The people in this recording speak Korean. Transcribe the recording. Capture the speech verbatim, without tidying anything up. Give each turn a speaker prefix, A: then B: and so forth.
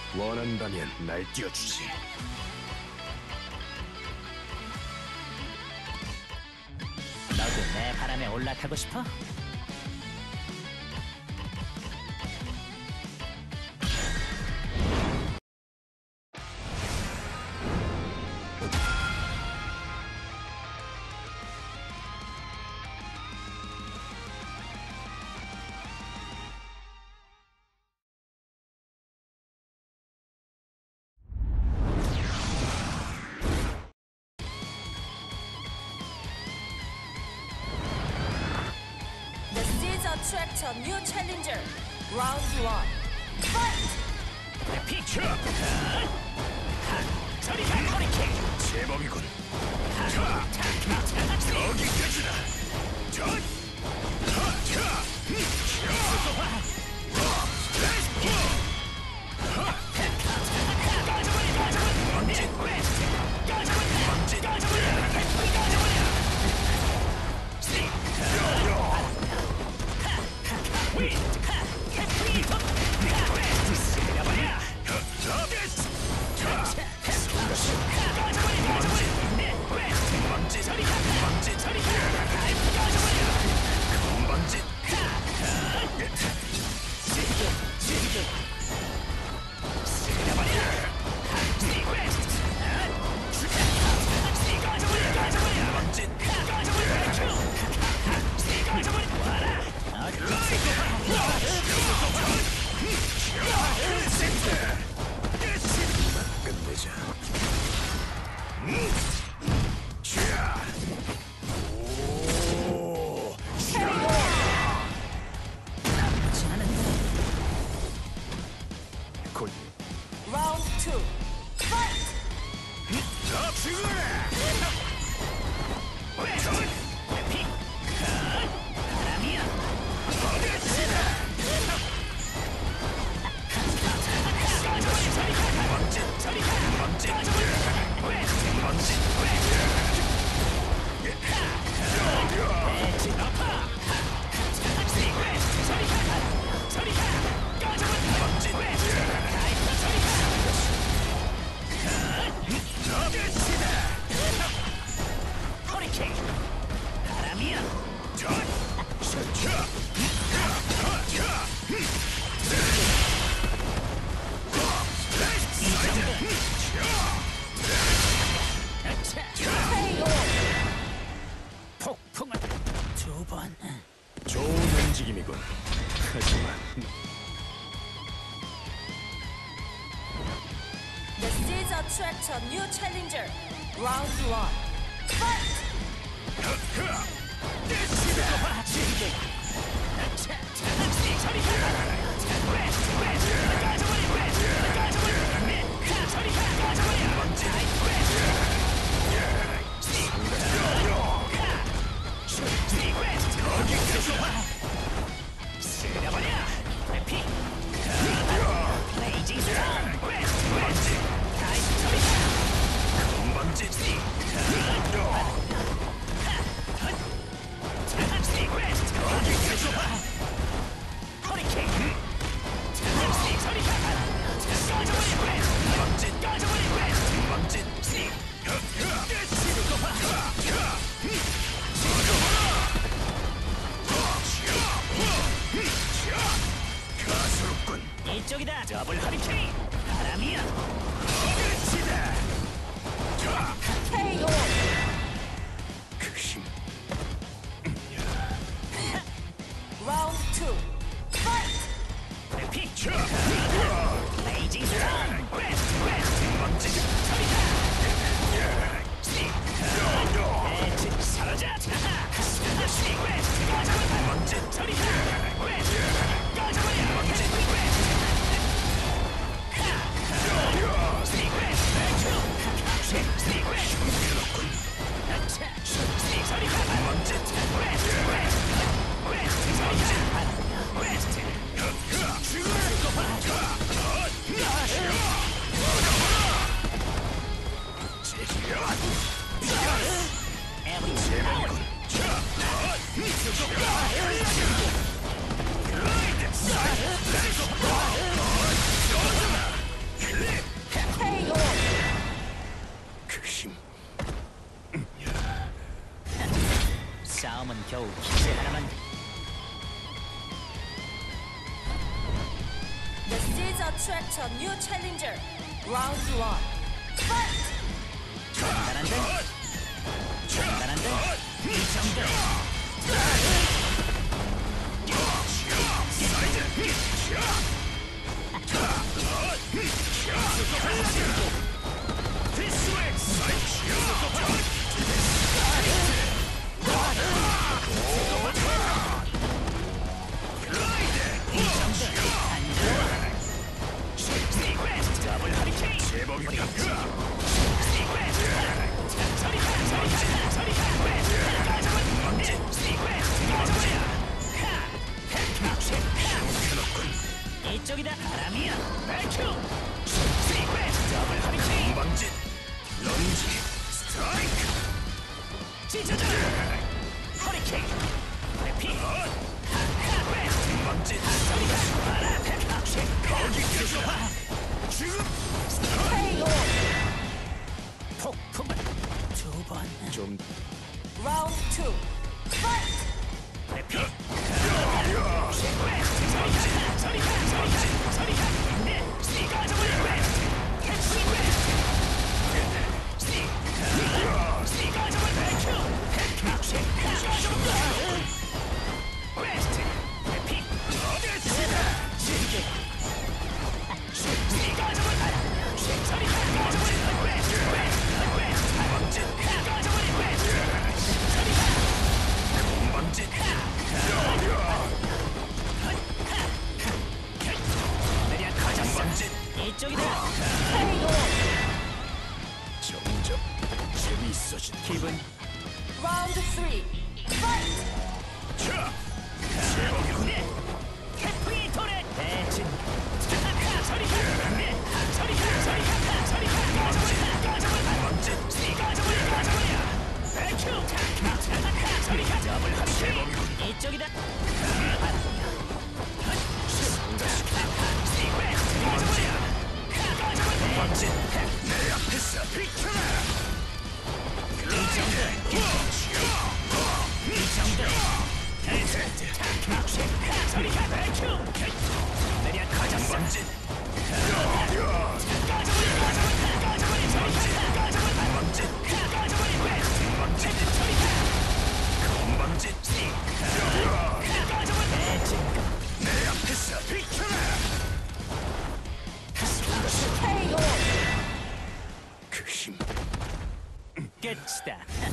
A: 원한다면 날 띄워주지.
B: 너도 내 바람에 올라타고 싶어?
C: Attract a new challenger. Round one. Fight!
A: 피쳐! 저리 가, 허리케인! 제법이군. 여기까지다. 전! 하차! 먼지! 먼지! 끝내자.
C: Round two. Fight!
B: 폭풍은 두 번.
A: 좋은 움직임이군. 하지만
C: The seeds attract a new challenger. Round one. Fight!
B: 이쪽이다. 더블 허리케인. 바람이야.
C: 케이오!
A: 그 힘.
C: Round two. Fight!
B: 피쳐. 레이징 스톤. 웨스트 웨스트.
A: 먼지.
B: 엣지 사라져. 스시 웨스트.
A: 먼지.
B: 저리 가. 웨스트. 가져버려. 먼지. 웨스트. 싸움은 겨우 기세 하나만.
C: The seeds attract a new challenger. Round one. Fight!
B: 간단한데? 간단한데? 이 정도. 더블 허리케인.
A: 제법이다.
B: 이쪽이다. 바람이야. 백큐. 더블 허리케인.
A: 방진. 런지. 스트라이크.
B: 찢어져. 허리케인. 회피.
A: 방진.
B: 거기 계속 봐.
A: 지금.
C: K O.
B: 폭풍을 두 번.
A: 좀
C: Round two. Fight!
B: 회피.
A: 방진.
B: 내려 터졌어.
A: 방진.
B: 이쪽이다.
C: K O.
A: 점점 재미있어진
B: 기분.
C: Round three. Fight!
A: 자. 제법이군.
B: 캐프리 토레 대진. 소리가 네 소리가 소리가 소리가 가져버려
A: 방진.
B: 가져버려 가져버려 백큐 소리가 더블
A: 제법이군.
B: 이쪽이다.
A: 방진. 내 앞에서 비켜라.
B: 이 정도 이 정도 소리가 백큐 내려 터졌어.
A: 방진. 방진. 내 앞에서 비켜라.
C: K O.
A: 그 힘.
B: 끝이다.